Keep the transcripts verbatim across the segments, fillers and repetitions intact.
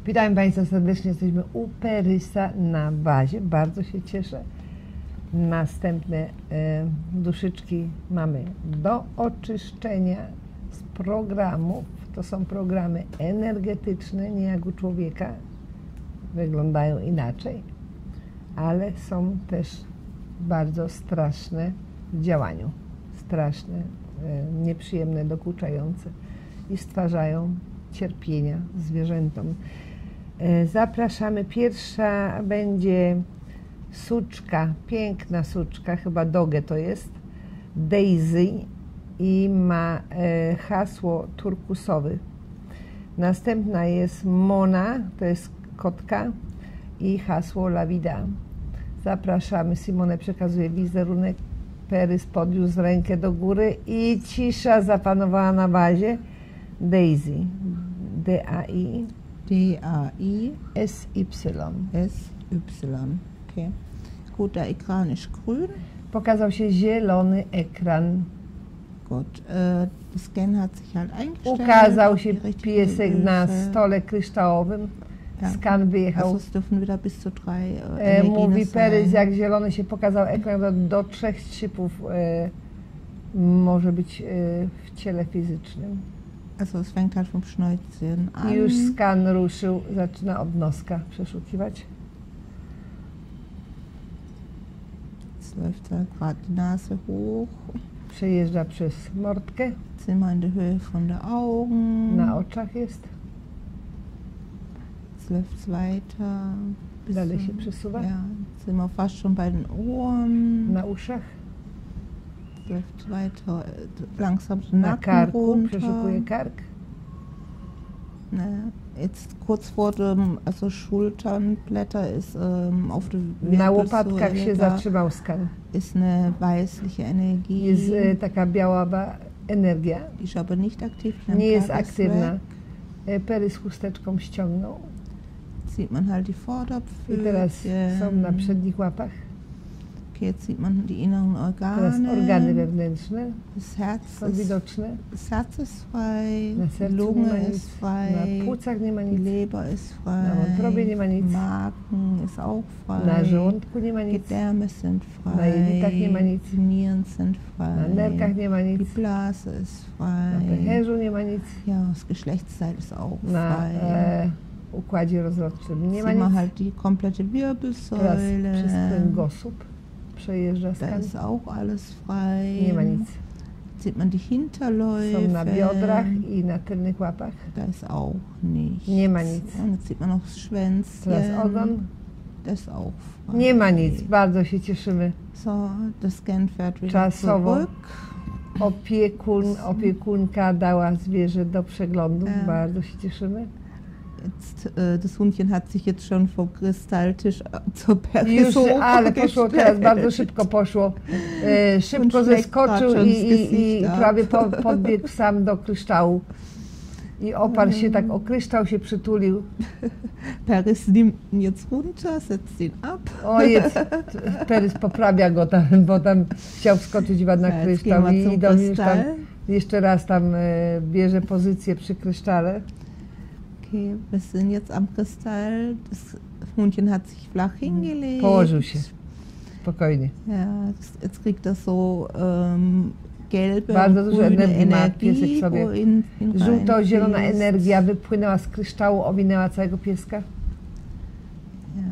Witam Państwa serdecznie, jesteśmy u Perysa na bazie, bardzo się cieszę. Następne e, duszyczki mamy do oczyszczenia z programów. To są programy energetyczne, nie jak u człowieka, wyglądają inaczej, ale są też bardzo straszne w działaniu, straszne, e, nieprzyjemne, dokuczające i stwarzają cierpienia zwierzętom. Zapraszamy. Pierwsza będzie suczka, piękna suczka, chyba Doge to jest, Daisy i ma hasło turkusowy. Następna jest Mona, to jest kotka i hasło La Vida. Zapraszamy. Simone przekazuje wizerunek. Perys podniósł rękę do góry i cisza zapanowała na bazie. Daisy, D A I D A I S Y. S Y. Okay. Gut, der Ekran ist grün. Pokazał się zielony ekran. Gut, äh, der Scan hat sich halt eingestellt. Ukazał się piesek na stole kryształowym. Skan wyjechał. Also es dürfen wieder bis zu drei äh, e, Mówi Energien Perys, sein. jak zielony się pokazał ekran, do, do trzech szczypów e, może być e, w ciele fizycznym. Also es fängt halt vom Schnäuzchen an. I już skan ruszył, zaczyna od noska przeszukiwać. Jetzt läuft da gerade die Nase hoch. Przejeżdża przez mordkę, Jetzt sind wir in der Höhe von der Augen. na oczach jest, Jetzt läuft es weiter. bis dalej zum- się przesuwa, Ja, jetzt sind wir fast schon bei den Ohren. na uszach, Jetzt läuft weiter äh, langsam den na Nacken karku, runter. przeszukuje kark. Ne, jetzt kurz vor dem, also Schulternblätter ist ähm, auf der Na łopatkach się Wirbelsäule, da zatrzymał skan. ist eine weißliche Energie, Jest e, taka biała ba- energia, die ist aber nicht aktiv. die nie jest Karte ist aktywna. weg. E, Perys chusteczką ściągnął Sieht man halt die i teraz są na Vorderpfötchen. przednich łapach. Okay, jetzt sieht man die inneren Teraz Organe. organy wewnętrzne Das Herz są ist, widoczne. das Herz ist frei, Na die sercu nie Lunge ma nic, ist na frei, płucach nie ma die nic, Leber ist na frei, wątrobie nie ma nic, Magen ist auch na frei. żołądku nie ma nic, Gedärme sind Na jelitach nie ma frei, nic, die Nieren sind na frei, nerkach nie ma die nic, Blase ist na frei, pęcherzu nie ma nic, ja, das Geschlechtsteil ist auch na frei. e, układzie rozrodczym nie ma Sieht man nic. halt die komplette Teraz przez Wirbelsäule, kręgosłup przejeżdża da skan, ist auch alles frei. nie ma nic. Sieht man die Hinterläufe, Są na biodrach i na tylnych łapach, da ist auch nichts. nie ma nic. Und jetzt sieht man noch das Schwänzchen, Teraz ogon, das ist auch frei. nie ma nic, bardzo się cieszymy. So, das Scan fährt wieder Czasowo. zurück. Opiekun, opiekunka dała zwierzę do przeglądu, Ja. bardzo się cieszymy. Jetzt, äh, das Hundchen hat sich jetzt schon vom Kristalltisch äh, zur Już, Perso ale poszło teraz, bardzo szybko poszło. E, szybko Und zeskoczył schlägt i, grad schon i, das i Gesicht ab. prawie po, podbiegł sam do kryształu. I oparł się tak o kryształ, się przytulił. Perys nimmt ihn jetzt runter, setzt ihn ab. Ojej, Perys poprawia go tam, bo tam chciał wskoczyć na Ja, jetzt kryształ gehen i wir zum idą już tam, Kristall. jeszcze raz tam e, bierze pozycję przy krysztale. Okay, wir sind jetzt am Kristall. Das Hundchen hat sich flach hingelegt. Położył się, spokojnie. Ja, das, jetzt kriegt er so ähm, gelbe, Bardzo dużo grüne energii ma piesek Energie, sobie. wo in, in Żółto-zielona reinfließt. energia wypłynęła z kryształu, owinęła całego pieska. Ja.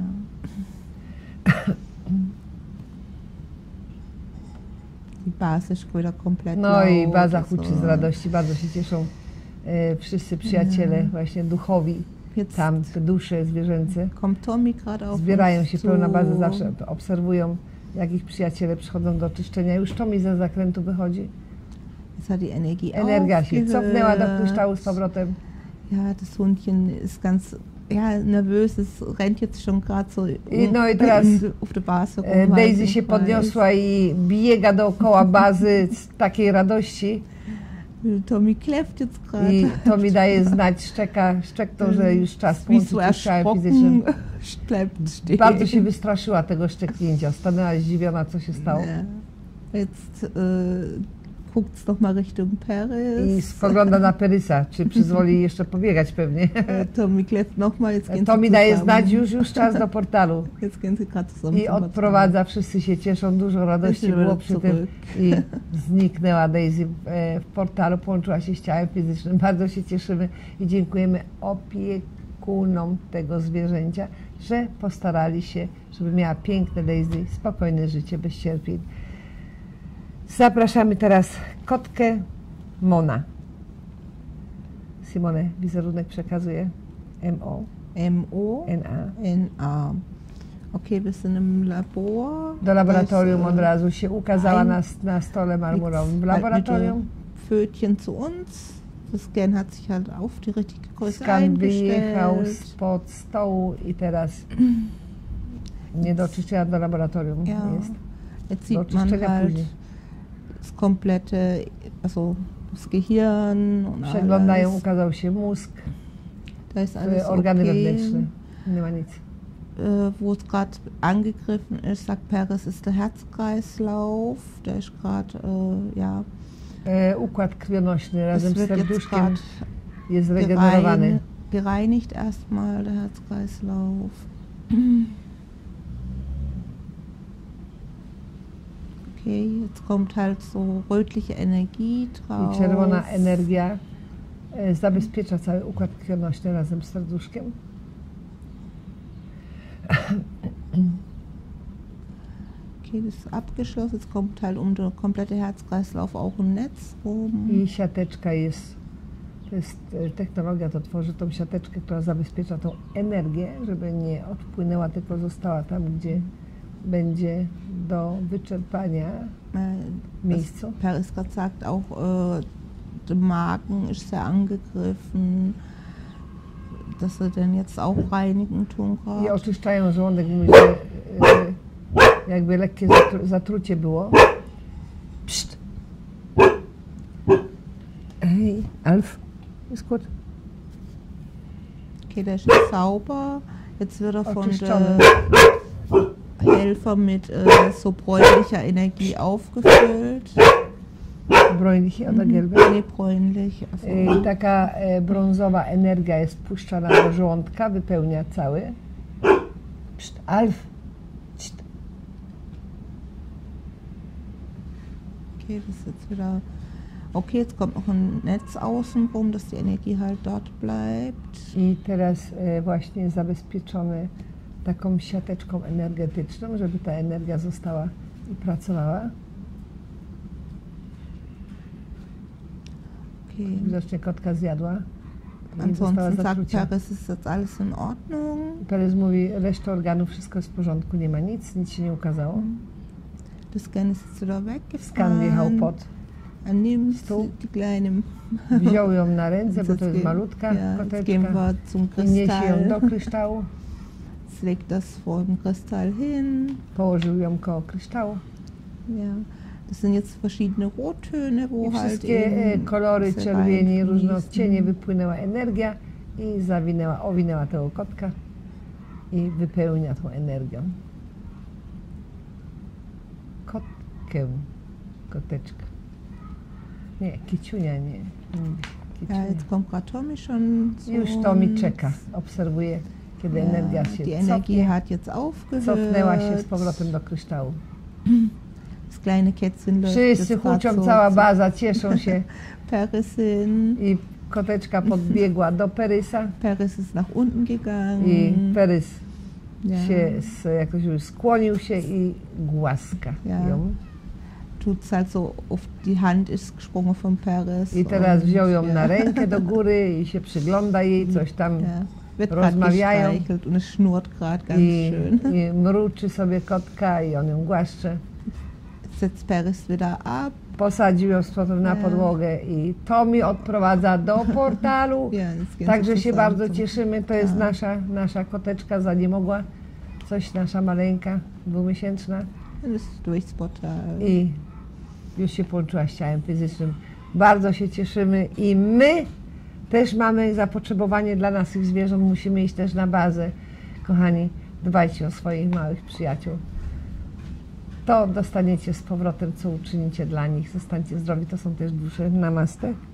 Die Basis ist wieder komplett No i laut, baza also huczy z radości, bardzo się cieszą e, wszyscy przyjaciele, właśnie duchowi, Jetzt tam te dusze zwierzęce. kommt Tommy gerade auf Zbierają uns się, zu. pełna baza, zawsze obserwują, jak ich przyjaciele przychodzą do oczyszczenia. Już to mi za zakrętu wychodzi. Jetzt hat die Energie Energia się cofnęła do aufgehört. kryształu z powrotem. Ja, das Hundchen ist ganz ja, nervös, es rennt jetzt schon gerade so I, no i teraz auf der Basis e, rum. Daisy się podniosła i biega dookoła bazy z takiej radości. Tommy kläfft jetzt gerade. I to mi daje znać, szczeka, szczeknął, że już czas Wie so połączyć z ciałem fizycznym. erschrocken bleibt stehen. Bardzo się wystraszyła tego szczeknięcia, stanęła zdziwiona, co się stało. Ja. Jetzt äh, guckt nochmal Richtung i Paris. spogląda na Perysa, czy przyzwoli jeszcze pobiegać pewnie. Äh, Tommy kleppt nochmal, jetzt gehen Tommy sie daje zusammen. znać, już, już czas do portalu. Jetzt gehen sie gerade zusammen I zum odprowadza, wszyscy się cieszą, dużo radości Jeszcze było będę przy tym. zurück. I zniknęła Daisy w, e, w portalu, połączyła się z ciałem fizycznym. Bardzo się cieszymy i dziękujemy opiekunom tego zwierzęcia, że postarali się, żeby miała piękne Daisy, spokojne życie, bez cierpień. Zapraszamy teraz kotkę Mona. Simone, wizerunek przekazuje M O M O N A. N A. Okay, wir sind im Labor. Do laboratorium Das, od äh, razu się ukazała ein- na, na stole marmurowym. W Jetzt halt laboratorium mit dem Pfötchen zu uns. Das Scan hat sich halt auf die richtige Größe skan wyjechał eingestellt. spod stołu i teraz nie do oczyszczenia do laboratorium Ja. jest. Jetzt Do sieht man oczyszczenia halt później. das komplette, also das Gehirn und Przeglądają, alles. ukazał się mózg, Da ist alles organy okay. wewnętrzne. Nie ma nic. Äh, wo es gerade angegriffen ist, sagt Paris, ist der Herzkreislauf. Der ist gerade, äh, ja, E, układ krwionośny razem es z wird jetzt serduszkiem gerade jest regenerowany. gerein, gereinigt erstmal, der Herzkreislauf. Okay, jetzt kommt halt so rötliche Energie drauf. I czerwona energia e, zabezpiecza cały układ krwionośny razem z serduszkiem. Okay, das ist abgeschlossen. Jetzt kommt halt um den kompletten Herzkreislauf auch ein Netz rum. I siateczka jest, to jest e, technologia, to tworzy tą siateczkę, która zabezpiecza tą energię, żeby nie odpłynęła, tylko została tam, gdzie będzie do wyczerpania Äh, miejscu. das Paris gerade sagt auch, äh, der Magen ist sehr angegriffen, dass er den jetzt auch reinigen tun I gerade. oczyszczają żołądek, mówi, że e, jakby lekkie zatru, zatrucie było. Psst. Ej, Alf, ist gut. Okay, der ist jetzt sauber. Jetzt wird er von Oczyszczony. der Helfer mit äh, so bräunlicher Energie aufgefüllt. Bräunliche oder gelbe. Nee, bräunlich. Also, E, taka e, brązowa energia jest puszczana do żołądka, wypełnia cały. Psst, Alf. Psst. okay, das ist jetzt wieder. Okay, jetzt kommt noch ein Netz außenrum, dass die Energie halt dort bleibt. I teraz e, właśnie jest zabezpieczony taką siateczką energetyczną, żeby ta energia została i pracowała. Okay. Widocznie kotka zjadła i została Ansonsten sagt zatrucia. Paris, ist jetzt alles in Ordnung. Perez mówi, reszta organów, wszystko jest w porządku, nie ma nic, nic się nie ukazało. Der Scan ist jetzt wieder Skan wjechał weggefahren. pod, Er nimmt Stół. die kleine. wziął ją na ręce, bo to jest Jetzt malutka ja, jetzt gehen koteczka wir zum i niesie ją do Kristall. kryształu, Jetzt legt das vor dem Kristall hin. położył ją koło kryształu. Ja. Das sind jetzt verschiedene Rottöne, wo I halt wszystkie e, eben kolory, diese czerwieni, różne reinfließen. odcienie, wypłynęła energia i zawinęła, owinęła tego kotka i wypełnia tą energią. Kotkę, koteczka. Nie, kiciunia, nie. Mm, Ja, kiciunia. jetzt kommt gerade Tommy schon zu Już Tommy uns. czeka, obserwuje, kiedy Ja, energia się die Energie cofnie, hat jetzt aufgehört. cofnęła się z powrotem do kryształu. Das kleine Kätzchen läuft Wszyscy jetzt grad huczą, so cała zu baza, cieszą się Paris hin. i koteczka podbiegła do Perysa Paris ist nach unten gegangen. i Perys ja. się z, jakoś już skłonił się i głaska Ja. ją. Tut's halt so auf die Hand ist gesprungen von Paris. I teraz und, wziął ją ja. na rękę do góry i się przygląda jej, coś tam Ja. Wird gerade rozmawiają gestreichelt und es schnurrt gerade ganz i, schön. i mruczy sobie kotka i on ją głaszcze. Setzt Paris wieder ab. Posadził ją z powrotem na Ja. podłogę i Tommy odprowadza do portalu. Ja, jetzt gehen Także sie się zusammen bardzo zum- cieszymy. To jest Tak. nasza, nasza koteczka zaniemogła. Coś nasza maleńka, dwumiesięczna. Und ist durchs Portal. I już się połączyła z ciałem fizycznym. Bardzo się cieszymy i my też mamy zapotrzebowanie dla naszych zwierząt. Musimy iść też na bazę. Kochani, dbajcie o swoich małych przyjaciół. to dostaniecie z powrotem, co uczynicie dla nich. Zostańcie zdrowi, to są też dusze. Namaste.